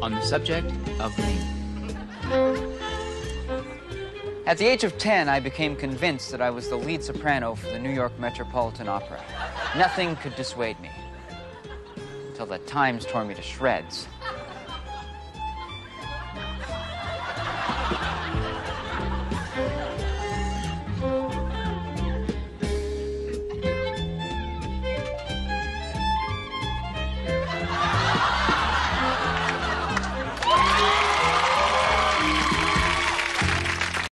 on the subject of me. At the age of 10, I became convinced that I was the lead soprano for the New York Metropolitan Opera. Nothing could dissuade me. Until the Times tore me to shreds.